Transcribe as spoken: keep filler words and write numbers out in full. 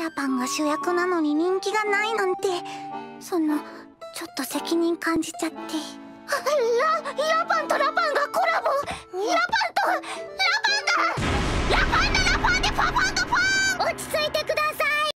ラパンが主役なのに人気がないなんて、そのちょっと責任感じちゃって。らやば